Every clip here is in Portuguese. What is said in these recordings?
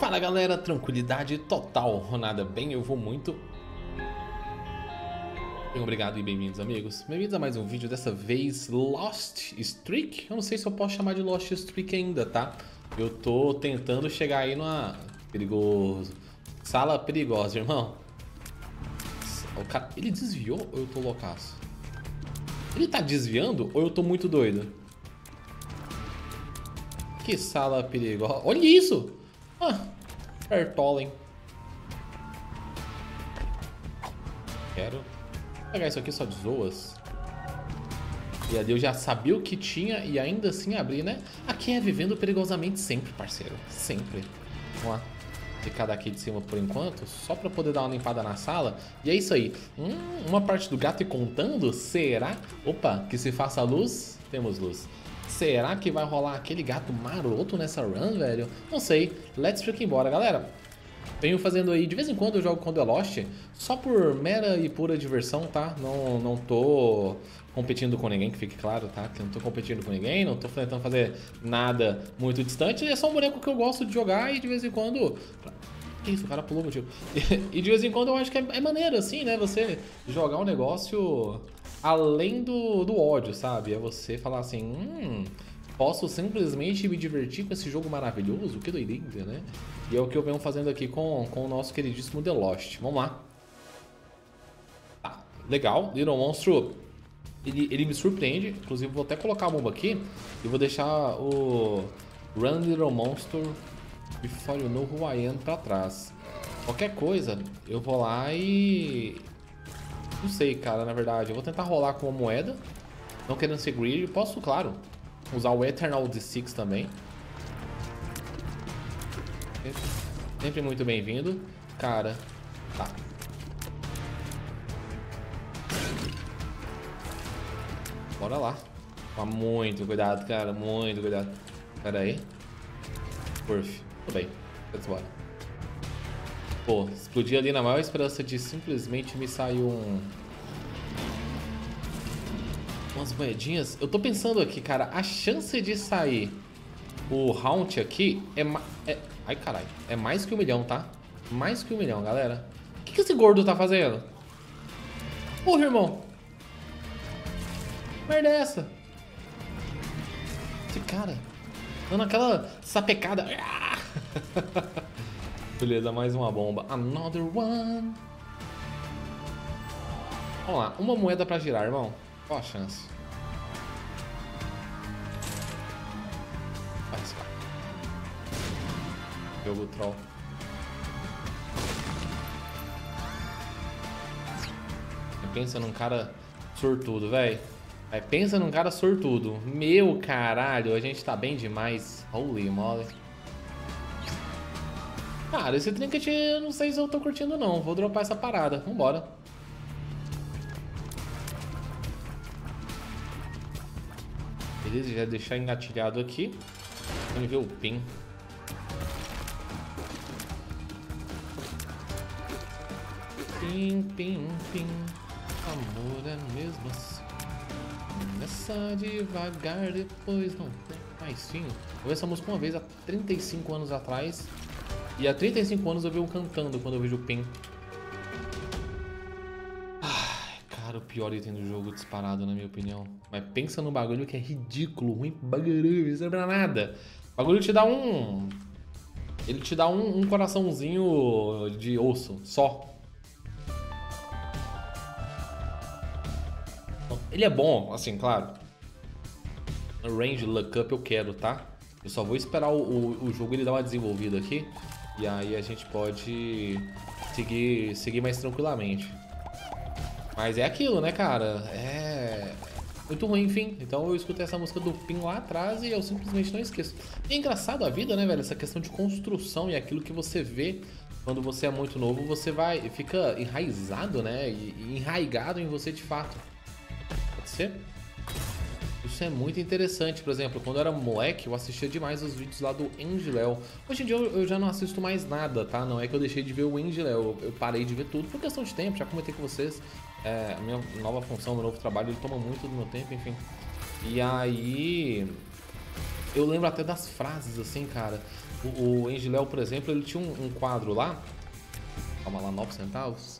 Fala galera, tranquilidade total, nada bem, eu vou muito. Bem, obrigado e bem-vindos amigos, bem-vindos a mais um vídeo, dessa vez Lost Streak. Eu não sei se eu posso chamar de Lost Streak ainda, tá? Eu tô tentando chegar aí numa... Perigoso. Sala perigosa, irmão. O cara... Ele desviou ou eu tô loucaço? Ele tá desviando ou eu tô muito doido? Que sala perigosa. Olha isso! Ah, Pertola, hein? Quero pegar isso aqui só de zoas. E ali eu já sabia o que tinha e ainda assim abri, né? Aqui é vivendo perigosamente sempre, parceiro. Sempre. Vamos lá. Ficar daqui de cima por enquanto, só pra poder dar uma limpada na sala. E é isso aí. Uma parte do gato e contando? Será? Opa, que se faça luz, temos luz. Será que vai rolar aquele gato maroto nessa run, velho? Não sei. Let's freaking embora, galera. Venho fazendo aí, de vez em quando eu jogo com The Lost, só por mera e pura diversão, tá? Não tô competindo com ninguém, que fique claro, tá? Que eu não tô competindo com ninguém, não tô tentando fazer nada muito distante. É só um boneco que eu gosto de jogar e de vez em quando... Que isso, o cara pulou, meu tio. E de vez em quando eu acho que é maneiro, assim, né? Você jogar um negócio além do ódio, sabe? É você falar assim, posso simplesmente me divertir com esse jogo maravilhoso? Que doideira, né? E é o que eu venho fazendo aqui com o nosso queridíssimo The Lost. Vamos lá. Tá, legal. Little Monstro, ele me surpreende. Inclusive, vou até colocar a bomba aqui. E vou deixar o Run Little Monster Before You Know Who I Am pra trás. Qualquer coisa, eu vou lá e... Não sei, cara, na verdade. Eu vou tentar rolar com uma moeda. Não querendo ser greedy. Posso, claro, usar o Eternal D6 também. Sempre muito bem-vindo. Cara, tá. Bora lá. Toma muito cuidado, cara. Muito cuidado. Pera aí. Perf. Tudo bem. Vamos embora. Pô, explodi ali na maior esperança de simplesmente me sair umas moedinhas. Eu tô pensando aqui, cara. A chance de sair o Haunt aqui ai, caralho. É mais que 1 milhão, tá? Mais que 1 milhão, galera. O que esse gordo tá fazendo? Porra, irmão. Que merda é essa? Esse cara dando aquela sapecada. Beleza, mais uma bomba. Another one. Vamos lá. Uma moeda pra girar, irmão. Qual a chance? Vai, vai. Jogo troll. Pensa num cara sortudo, velho. Pensa num cara sortudo. Meu caralho, a gente tá bem demais. Holy moly. Cara, esse trinket eu não sei se eu tô curtindo não. Vou dropar essa parada. Vambora. Beleza, já deixar engatilhado aqui. Vamos ver o pin. Pim, pim, pim. Amor é mesmo assim. Começa devagar, depois não tem mais fim. Eu vi essa música uma vez há 35 anos atrás. E há 35 anos eu vi cantando quando eu vejo o Pin. Ai, cara, o pior item do jogo disparado, na minha opinião. Mas pensa no bagulho que é ridículo, ruim bagulho, não serve pra nada. O bagulho te dá um... Ele te dá um coraçãozinho de osso, só. Ele é bom, assim, claro. Range Luck Up eu quero, tá? Eu só vou esperar o jogo ele dar uma desenvolvida aqui. E aí a gente pode seguir mais tranquilamente. Mas é aquilo, né, cara? É muito ruim, enfim. Então eu escutei essa música do Pin lá atrás e eu simplesmente não esqueço. E é engraçado a vida, né, velho? Essa questão de construção e aquilo que você vê quando você é muito novo, você fica enraizado, né? E enraigado em você de fato. Pode ser? Isso é muito interessante. Por exemplo, quando eu era moleque, eu assistia demais os vídeos lá do Angeléo. Hoje em dia eu já não assisto mais nada, tá? Não é que eu deixei de ver o Angeléo, eu parei de ver tudo por questão de tempo, já comentei com vocês. A minha nova função, meu novo trabalho, ele toma muito do meu tempo, enfim. E aí... Eu lembro até das frases, assim, cara. O Engiléu, por exemplo, ele tinha um quadro lá. Calma lá, 9 centavos.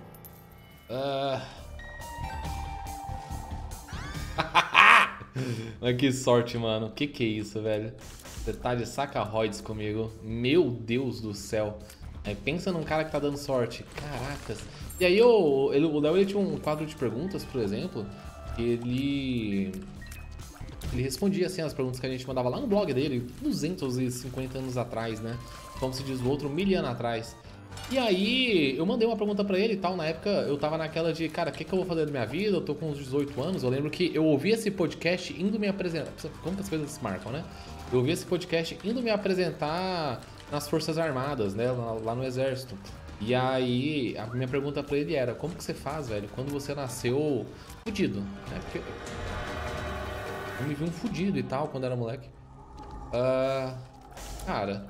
Mas que sorte, mano. Que é isso, velho? Você tá de saca-roides comigo. Meu Deus do céu. Pensa num cara que tá dando sorte. Caracas. E aí o Léo ele tinha um quadro de perguntas, por exemplo. Ele respondia assim as perguntas que a gente mandava lá no blog dele, 250 anos atrás, né? Como se diz o outro, 1000 anos atrás. E aí, eu mandei uma pergunta pra ele e tal. Na época, eu tava naquela de, cara, o que eu vou fazer da minha vida? Eu tô com uns 18 anos. Eu lembro que eu ouvi esse podcast indo me apresentar. Como que as coisas se marcam, né? Eu ouvi esse podcast indo me apresentar nas Forças Armadas, né? Lá no Exército. E aí, a minha pergunta pra ele era, como que você faz, velho, quando você nasceu fudido? Né? Porque eu me vi um fudido e tal quando era moleque. Cara...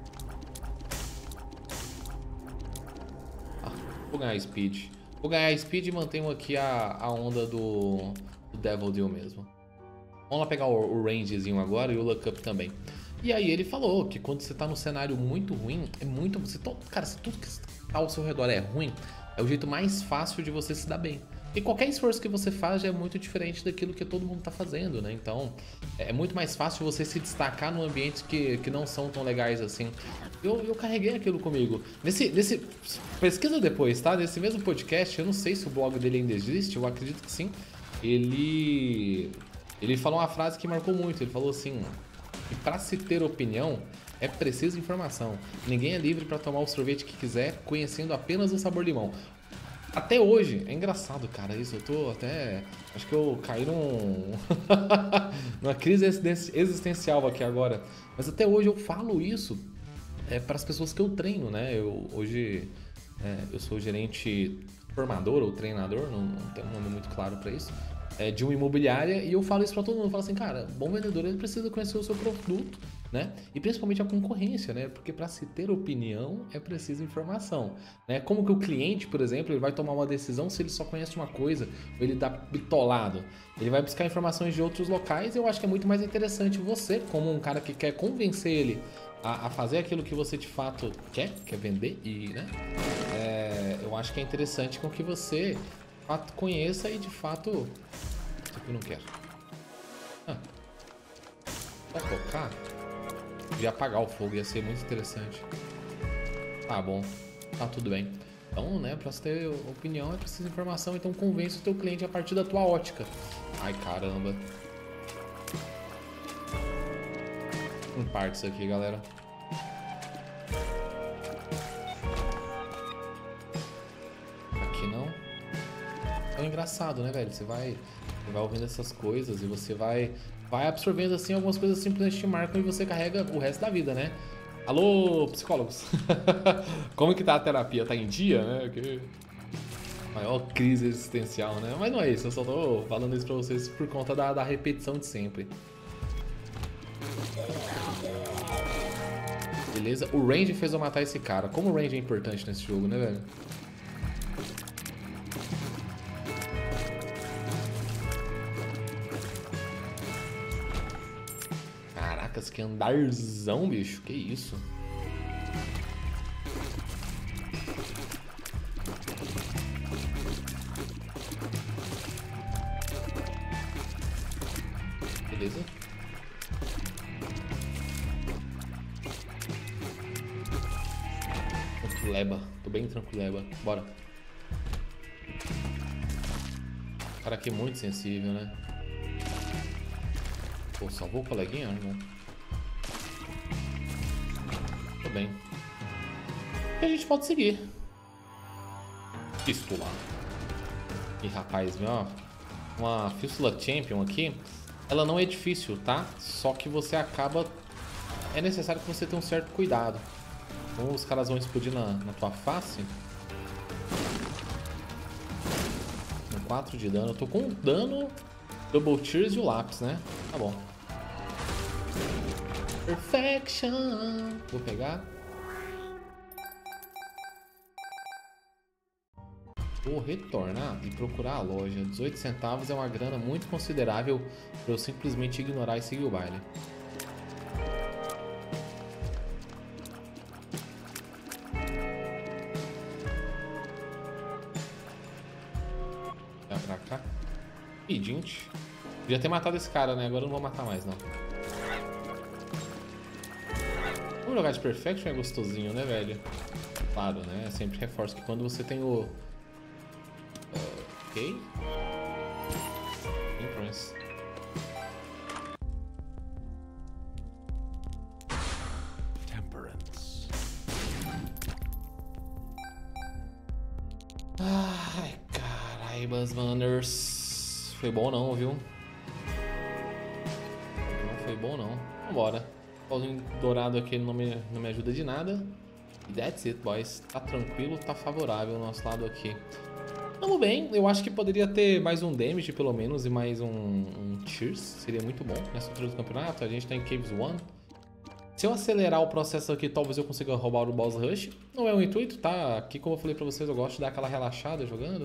Vou ganhar speed. Vou ganhar speed e mantenho aqui a onda do Devil Deal mesmo. Vamos lá pegar o rangezinho agora e o luck up também. E aí ele falou que quando você tá num cenário muito ruim, é muito... Cara, se tudo que tá ao seu redor é ruim, é o jeito mais fácil de você se dar bem. E qualquer esforço que você faz já é muito diferente daquilo que todo mundo tá fazendo, né? Então, é muito mais fácil você se destacar num ambiente que não são tão legais assim. Eu carreguei aquilo comigo. Pesquisa depois, tá? Nesse mesmo podcast, eu não sei se o blog dele ainda existe, eu acredito que sim. Ele falou uma frase que marcou muito. Ele falou assim, que pra se ter opinião, é preciso informação. Ninguém é livre pra tomar o sorvete que quiser, conhecendo apenas o sabor limão. Até hoje, é engraçado, cara, isso. Eu tô até... Acho que eu caí numa crise existencial aqui agora. Mas até hoje eu falo isso para as pessoas que eu treino, né? Hoje eu sou gerente formador ou treinador, não tem um nome muito claro para isso, de uma imobiliária, e eu falo isso para todo mundo. Eu falo assim, cara, bom vendedor, ele precisa conhecer o seu produto, né? E principalmente a concorrência, né? Porque para se ter opinião é preciso informação, né? Como que o cliente, por exemplo, ele vai tomar uma decisão se ele só conhece uma coisa ou ele tá bitolado? Ele vai buscar informações de outros locais. E eu acho que é muito mais interessante você, como um cara que quer convencer ele a fazer aquilo que você de fato quer vender, e, né? Eu acho que é interessante com que você de fato conheça e de fato... Isso aqui eu não quero. Vai tocar? De apagar o fogo, ia ser muito interessante. Tá bom, tá tudo bem. Então, né, pra você ter opinião é preciso informação, então convence o teu cliente a partir da tua ótica. Ai, caramba. Em parte isso aqui, galera. Aqui não. É engraçado, né, velho? Você vai ouvindo essas coisas e você vai absorvendo assim algumas coisas simplesmente te marcam e você carrega o resto da vida, né? Alô, psicólogos! Como que tá a terapia? Tá em dia, né? Que... Maior crise existencial, né? Mas não é isso, eu só tô falando isso pra vocês por conta da repetição de sempre. Beleza? O range fez eu matar esse cara. Como o range é importante nesse jogo, né, velho? Caracas, que andarzão, bicho. Que isso? Beleza? Tranquileba. Tô bem tranquileba. Bora. O cara aqui é muito sensível, né? Pô, salvou o coleguinha, irmão? Tô bem. E a gente pode seguir. Fístula. E rapaz, ó, uma Fístula Champion aqui, ela não é difícil, tá? Só que você acaba... É necessário que você tenha um certo cuidado. Então os caras vão explodir na tua face. Com 4 de dano. Eu tô com dano, Double Tears e o lápis, né? Tá bom. Perfection. Vou pegar. Vou retornar e procurar a loja. 18 centavos é uma grana muito considerável para eu simplesmente ignorar e seguir o baile. tá? Pedinte. Podia ter matado esse cara, né? Agora eu não vou matar mais, não. Vamos jogar de Perfection, é gostosinho, né, velho? Claro, né? Eu sempre reforço que quando você tem o... ok. Influence. Temperance. Ai, carai, Buzzmanners. Foi bom não, viu? Não foi bom não. Vambora. O pauzinho dourado aqui não me ajuda de nada. E that's it, boys. Tá tranquilo, tá favorável o nosso lado aqui. Vamos bem, eu acho que poderia ter mais um damage pelo menos e mais um Tears, seria muito bom nessa altura do campeonato. A gente tá em Caves 1. Se eu acelerar o processo aqui, talvez eu consiga roubar o Boss Rush. Não é o intuito, tá? Aqui, como eu falei pra vocês, eu gosto de dar aquela relaxada jogando.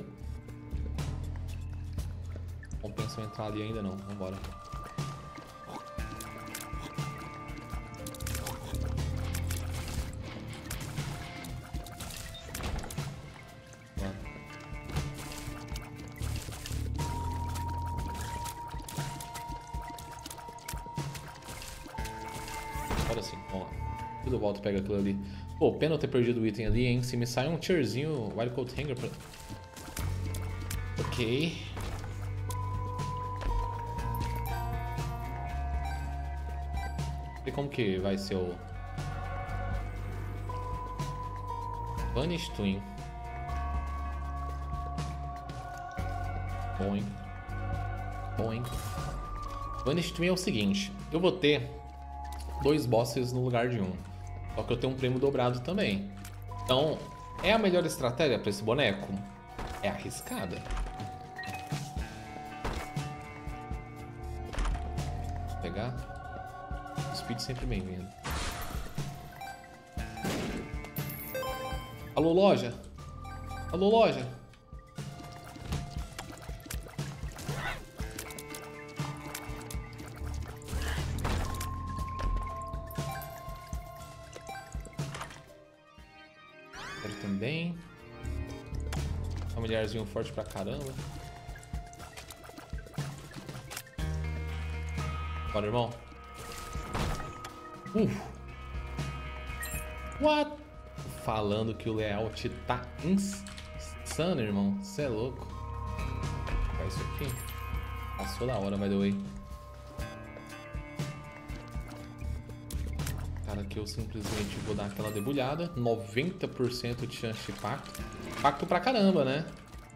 Compensa eu entrar ali ainda não, vambora. Agora sim, vamos lá. Tudo volta, pega aquilo ali. Pô, pena eu ter perdido o item ali, hein? Se me sai um tierzinho, Wildcoat Hanger pra... Ok. E como que vai ser o... Vanish Twin. Bom, hein? Bom, hein? Vanish Twin é o seguinte. Eu vou ter 2 bosses no lugar de um. Só que eu tenho um prêmio dobrado também. Então, é a melhor estratégia para esse boneco? É arriscada. Vou pegar. O speed sempre bem-vindo. Alô, loja? Alô, loja? Também. Familiarzinho forte pra caramba. Bora, irmão. What? Falando que o layout tá insano, irmão. Você é louco. Faz isso aqui. Passou da hora, by the way. Aqui eu simplesmente vou dar aquela debulhada. 90% de chance de pacto. Pacto pra caramba, né?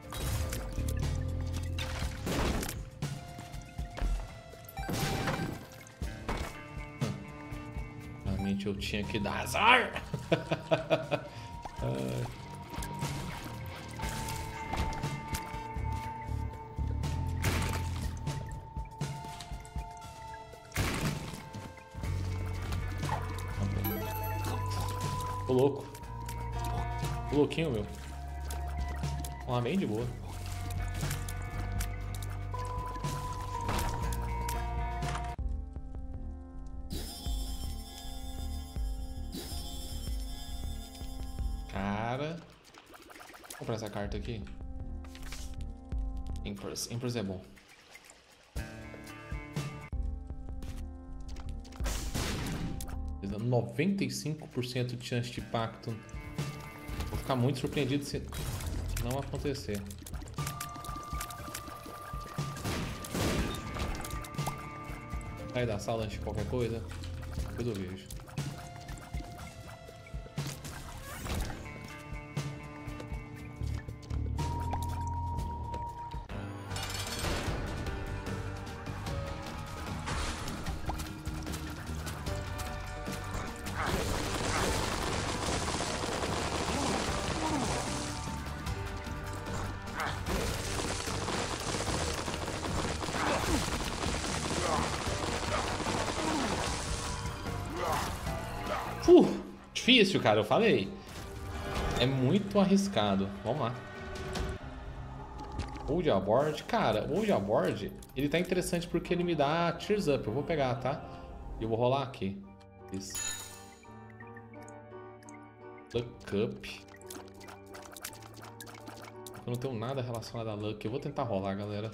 Realmente eu tinha que dar azar. Tô louco. Tô louquinho, meu. Vamos lá, bem de boa. Cara. Vou comprar essa carta aqui. Empress. Empress é bom. Dá 95% de chance de pacto. Vou ficar muito surpreendido se não acontecer. Vai dar sala antes de qualquer coisa. Depois eu vejo. Difícil, cara, eu falei. É muito arriscado. Vamos lá. Hold aboard. Cara, o hold aboard, ele tá interessante porque ele me dá Tears Up. Eu vou pegar, tá? E eu vou rolar aqui. Isso. Look up. eu não tenho nada relacionado a Luck. Eu vou tentar rolar, galera.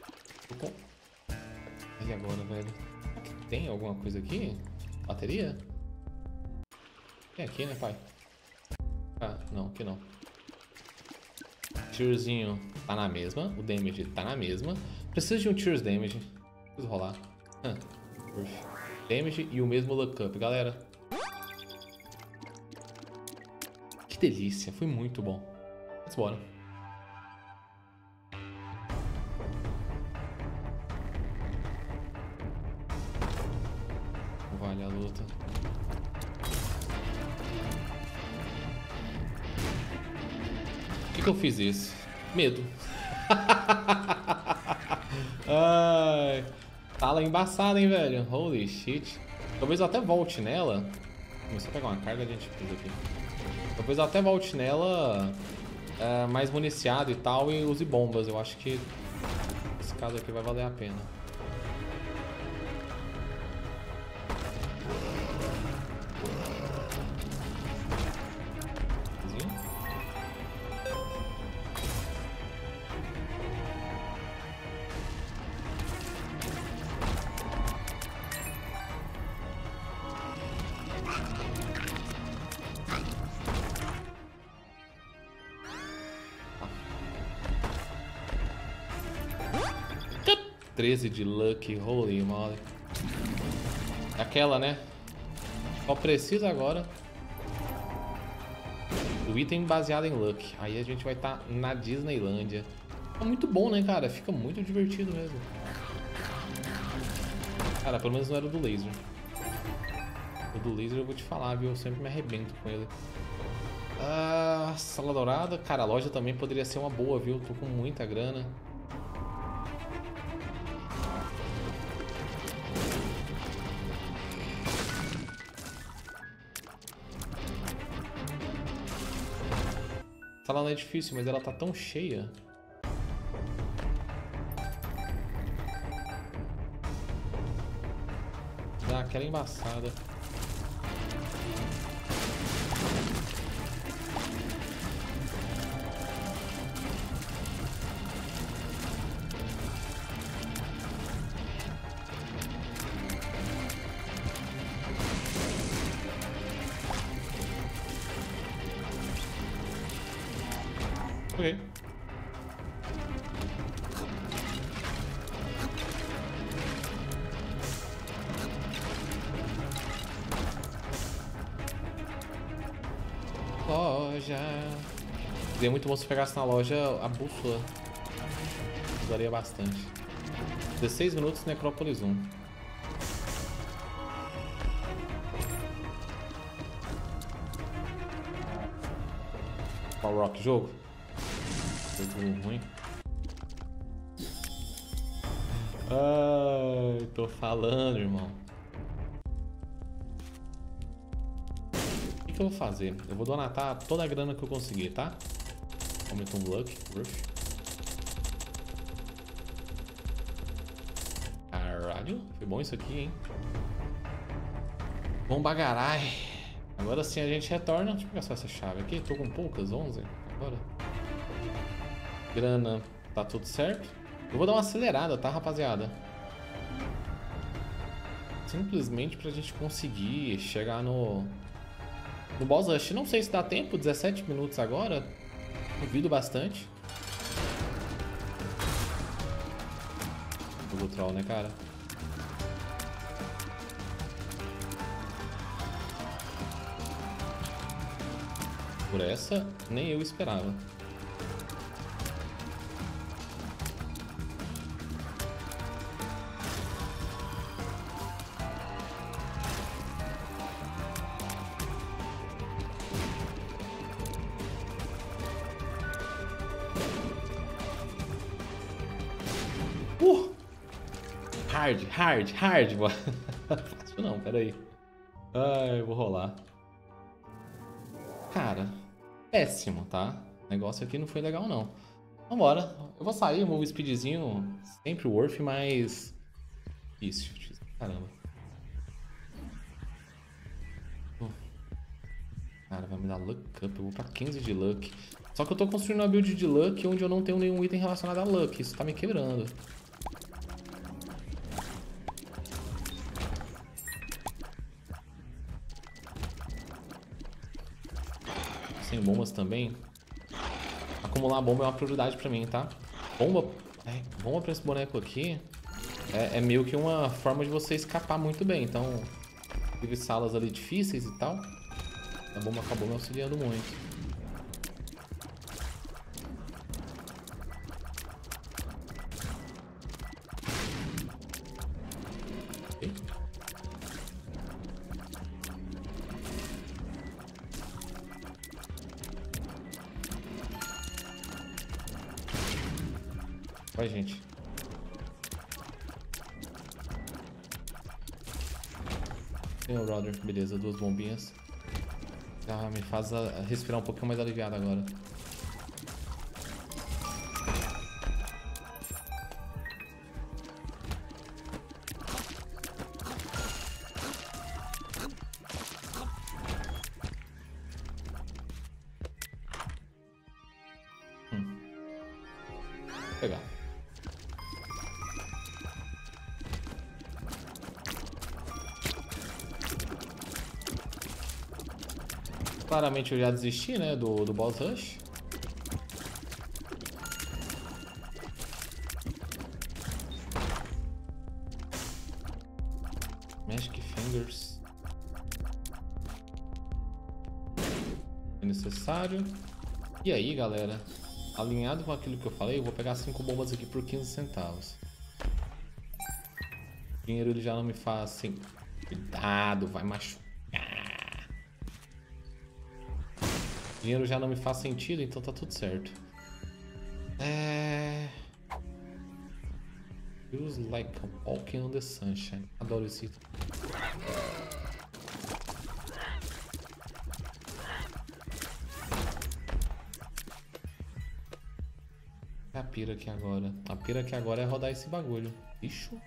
E agora, velho? Será que tem alguma coisa aqui? Bateria? Tem aqui, né, pai? Ah, não, aqui não. Tierzinho tá na mesma. O damage tá na mesma. Preciso de um Tears damage. Preciso rolar. Damage e o mesmo Luck Up, galera. Que delícia, foi muito bom. Vamos embora. Vale a luta. Por que eu fiz isso? Medo. Ai, tala embaçada, hein, velho? Holy shit. Talvez eu até volte nela. Começou a pegar uma carga, a gente fez aqui. Talvez eu até volte nela mais municiado e tal e use bombas. Eu acho que esse caso aqui vai valer a pena. Ah. 13 de luck, holy moly. Aquela, né? Só precisa agora o item baseado em luck. Aí a gente vai estar na Disneylândia. É muito bom, né, cara? Fica muito divertido mesmo. Cara, pelo menos não era o do laser. O do laser eu vou te falar, viu? Eu sempre me arrebento com ele. Ah, sala dourada. Cara, a loja também poderia ser uma boa, viu? Tô com muita grana. A sala não é difícil, mas ela tá tão cheia. Dá aquela embaçada. Ok. Loja. Seria muito bom se pegasse na loja a bússola. Ajudaria bastante. 16 minutos, Necrópolis 1. Qual rock jogo? Jogo ruim. Ai, tô falando, irmão. O que eu vou fazer? Eu vou donatar toda a grana que eu conseguir, tá? Aumenta um luck, rush. Caralho, foi bom isso aqui, hein? Bom bagarai. Agora sim a gente retorna. Deixa eu pegar só essa chave aqui. Tô com poucas, 11 agora. Grana, tá tudo certo. Eu vou dar uma acelerada, tá, rapaziada? Simplesmente pra gente conseguir chegar no boss rush. Não sei se dá tempo, 17 minutos agora. Duvido bastante. Jogo troll, né, cara? Por essa, nem eu esperava. Hard. Fácil não, peraí. Ai, eu vou rolar. Cara, péssimo, tá? O negócio aqui não foi legal, não. Vambora. Eu vou sair, um move speedzinho sempre worth, mas... Difícil. Caramba. Cara, vai me dar luck up. Eu vou pra 15 de luck. Só que eu tô construindo uma build de luck onde eu não tenho nenhum item relacionado a luck. Isso tá me quebrando. Sem bombas também. Acumular bomba é uma prioridade pra mim, tá? Bomba pra esse boneco aqui é meio que uma forma de você escapar muito bem. Então, tive salas ali difíceis e tal. A bomba acabou me auxiliando muito. Okay. Vai, gente. Tem o Rodder, beleza, 2 bombinhas. Já me faz respirar um pouquinho mais aliviado agora. Vou pegar. Claramente eu já desisti, né, do Boss Rush. Magic Fingers. É necessário. E aí, galera? Alinhado com aquilo que eu falei, eu vou pegar 5 bombas aqui por 15 centavos. O dinheiro ele já não me faz assim. Cuidado, vai machucar. Dinheiro já não me faz sentido, então tá tudo certo. Feels like walking on the sunshine. Adoro esse item. A pira aqui agora. A pira aqui agora é rodar esse bagulho. Bicho.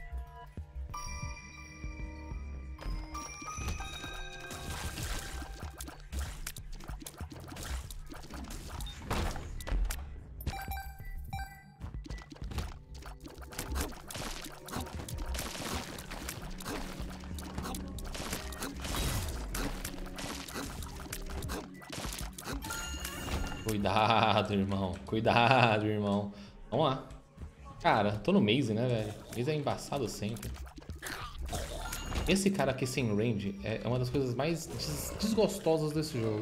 Cuidado, irmão. Cuidado, irmão. Vamos lá. Cara, tô no Maze, né, velho? Maze é embaçado sempre. Esse cara aqui sem range é uma das coisas mais desgostosas desse jogo.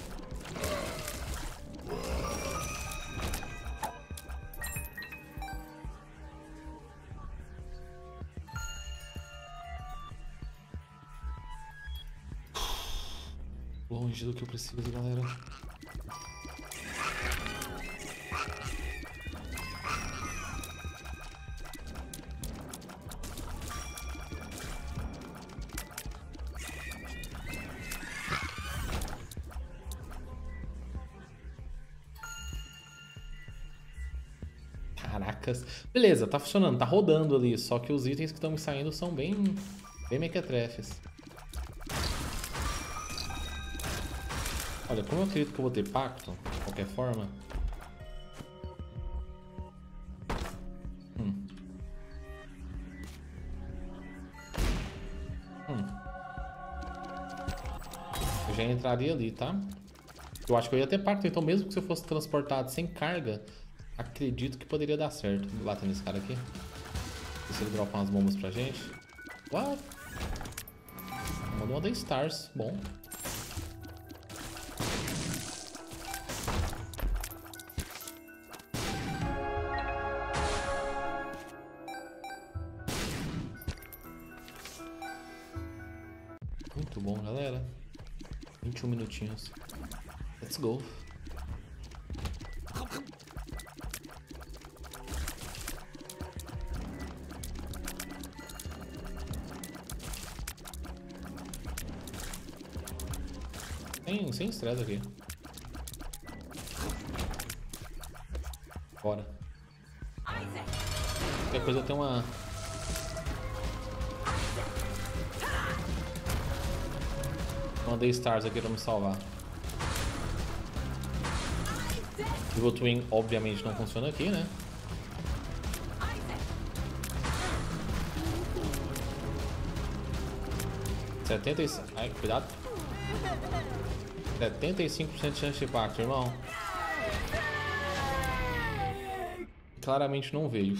Longe do que eu preciso, galera. Caracas. Beleza, tá funcionando, tá rodando ali. Só que os itens que estão me saindo são bem mequetrefes. Olha, como eu acredito que eu vou ter pacto, de qualquer forma. Eu já entraria ali, tá? Eu acho que eu ia ter pacto, então mesmo que se eu fosse transportado sem carga, acredito que poderia dar certo. Vou bater nesse cara aqui. Ver se ele dropa umas bombas pra gente. What? Mandou uma da Stars. Bom. Muito bom, galera. 21 minutinhos. Let's go. Sem estresse aqui. Bora. Qualquer coisa tem uma... Mandei Stars aqui pra me salvar. Evil Twin obviamente não funciona aqui, né? Ai, cuidado. 75% de chance de impacto, irmão. Claramente não veio.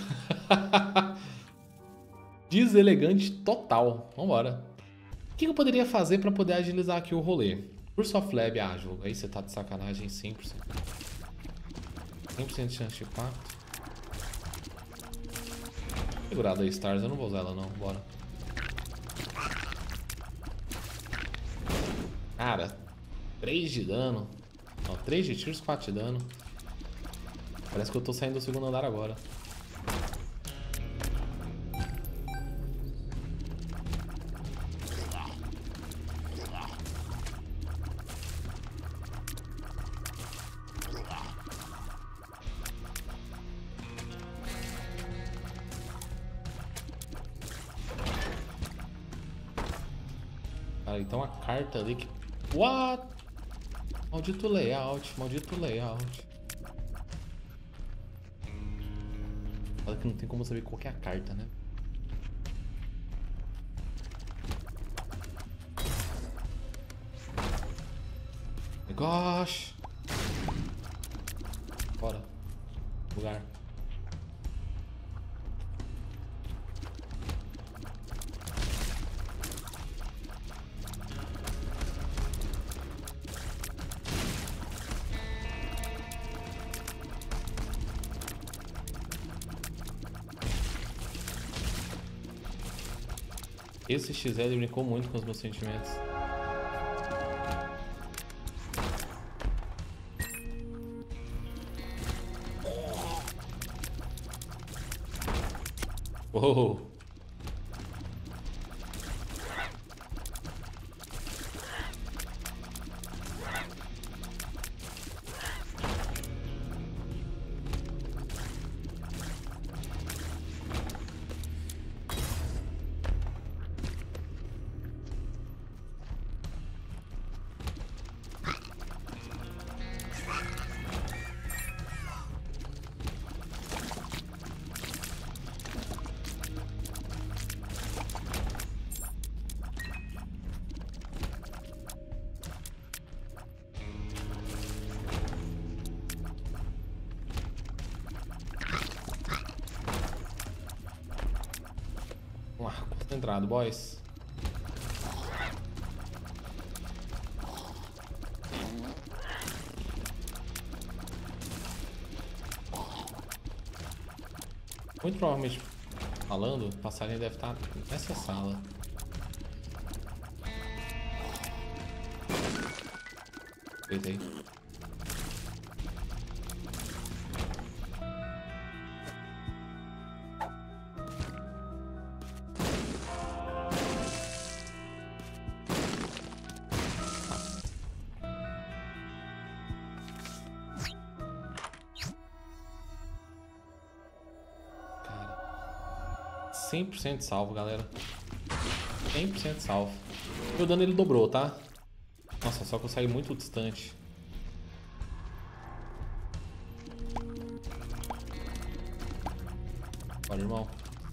Deselegante total. Vambora. O que eu poderia fazer pra poder agilizar aqui o rolê? Curse of Lab ágil. Aí você tá de sacanagem, 100%. 100% de chance de impacto. Segurada a Stars, eu não vou usar ela não. Bora. Cara, 3 de dano. Não, 3 de tiros, 4 de dano. Parece que eu tô saindo do segundo andar agora. Cara, então a carta ali que... What? Maldito layout, maldito layout. Fala que não tem como saber qual que é a carta, né? Gosh! Bora. Lugar. Esse XL brincou muito com os meus sentimentos. Oh. Vamos lá, concentrado, boys. Muito provavelmente falando, o passarinho deve estar nessa sala. Deitei. Cara, 100% salvo, galera. 100% salvo. Meu dano ele dobrou, tá? Nossa, só que eu saí muito distante. Olha, irmão.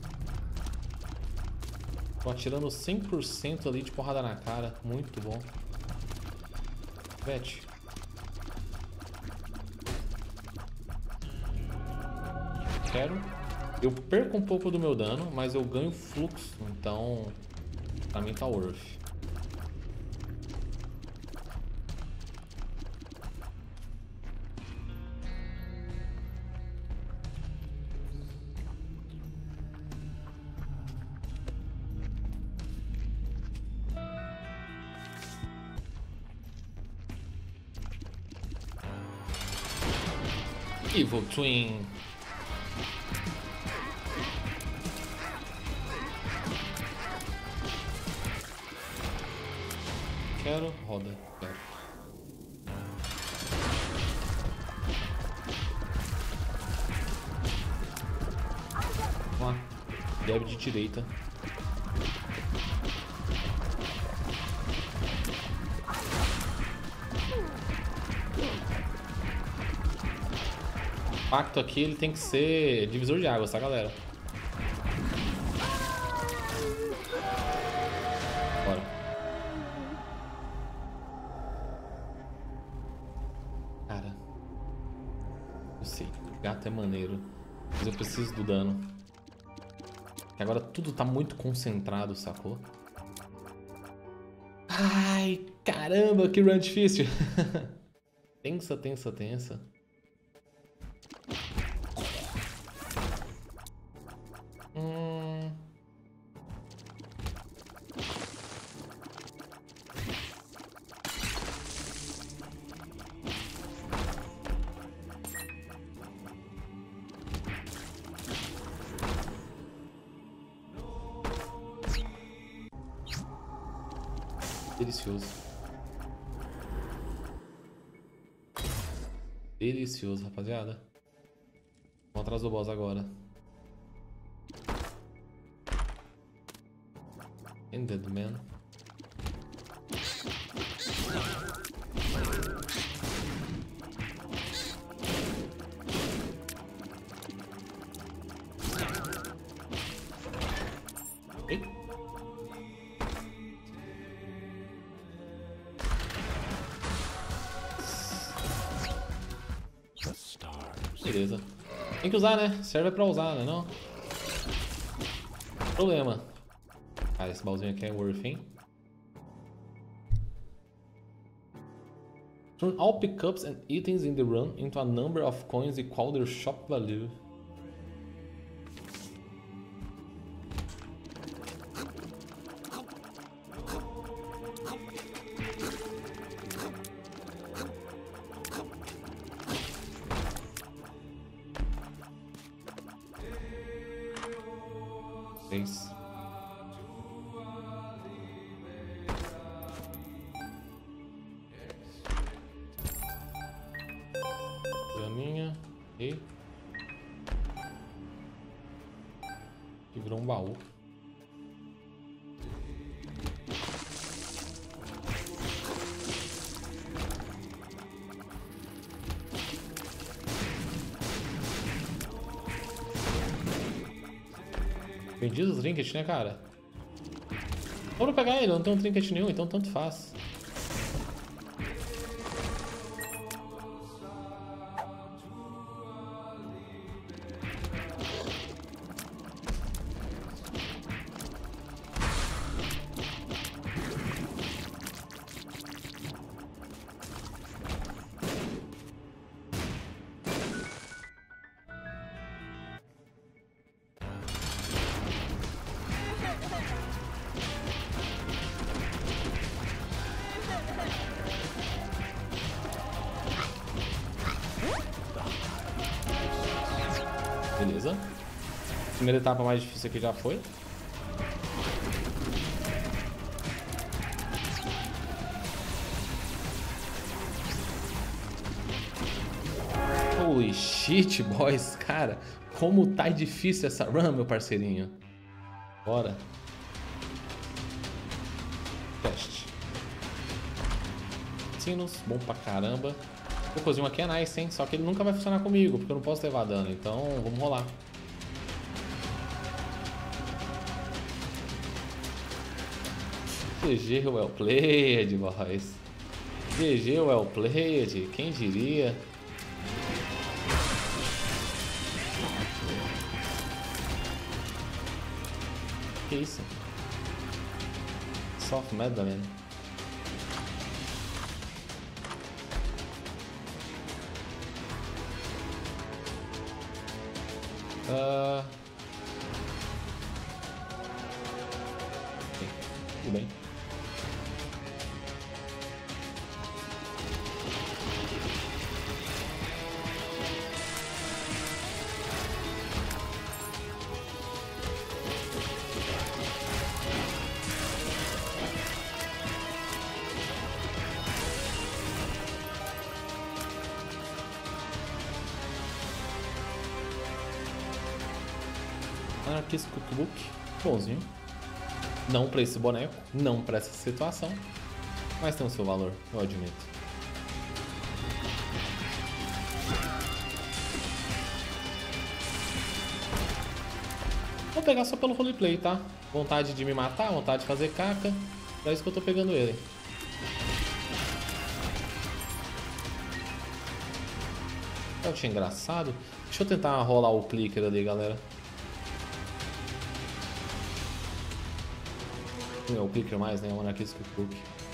Tô atirando 100% ali de porrada na cara. Muito bom. Vete. Quero. Eu perco um pouco do meu dano, mas eu ganho fluxo. Então, pra mim tá worth. Evil Twin. Quero, roda, quero. Vamos lá. Deve de direita. O pacto aqui ele tem que ser divisor de águas, tá, galera? Bora. Cara. Eu sei, o gato é maneiro. Mas eu preciso do dano. Porque agora tudo tá muito concentrado, sacou? Ai, caramba, que run difícil. Tensa, tensa, tensa. Delicioso. Delicioso, rapaziada. Vamos atrás do boss agora. Ended Man. Ei. Beleza. Tem que usar, né? Serve pra usar, né? Não? Problema. Ah, esse baúzinho aqui é worth, hein? Turn all pickups and items in the run into a number of coins equal their shop value. Graninha e virou um baú. Vendido os trinkets, né, cara? Vamos pegar ele, eu não tenho um trinket nenhum, então tanto faz. Beleza. Primeira etapa mais difícil aqui já foi. Holy shit, boys. Cara, como tá difícil essa run, meu parceirinho. Bora. Teste. Sinus, bom pra caramba. O cozinho aqui é nice, hein? Só que ele nunca vai funcionar comigo, porque eu não posso levar dano. Então, vamos rolar. GG well played, boys. GG well played. Quem diria? Que isso? Soft Madeleine. Tudo bem. Anarchist Cookbook, bonzinho. Não pra esse boneco, não pra essa situação, mas tem o seu valor, eu admito. pegar só pelo roleplay, tá? Vontade de me matar, vontade de fazer caca. É isso que eu tô pegando ele. Eu achei engraçado. Deixa eu tentar rolar o clicker ali, galera. Não é o clicker mais, né? É o anarquista Cook.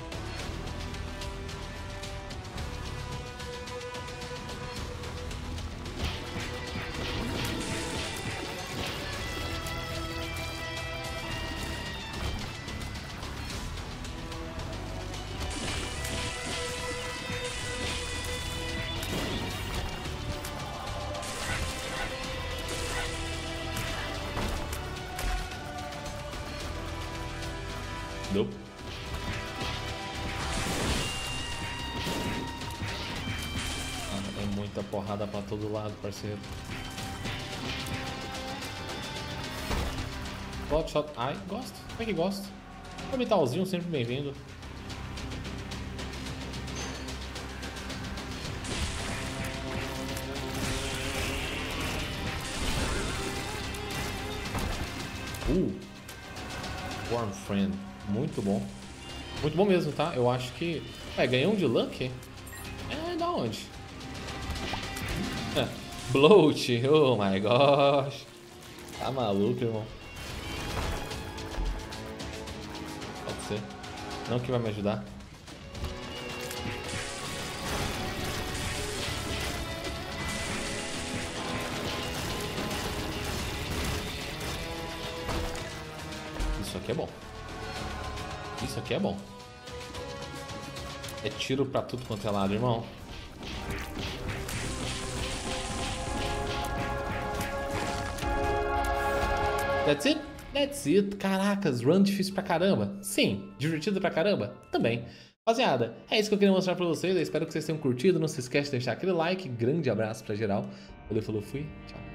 Deu. É muita porrada pra todo lado, parceiro. Bloodshot. Ai, gosto. É que gosto. Orbitalzinho, sempre bem-vindo. Warm Friend. Muito bom. Muito bom mesmo, tá? Eu acho que... ganhou um de Luck? É, da onde? Bloat. Oh my gosh. Tá maluco, irmão. Pode ser. Não que vai me ajudar. Isso aqui é bom. Isso aqui é bom. É tiro pra tudo quanto é lado, irmão. That's it? That's it. Caracas, run difícil pra caramba. Sim. Divertido pra caramba? Também. Rapaziada, é isso que eu queria mostrar pra vocês. Eu espero que vocês tenham curtido. Não se esquece de deixar aquele like. Grande abraço pra geral. Valeu, falou, fui. Tchau.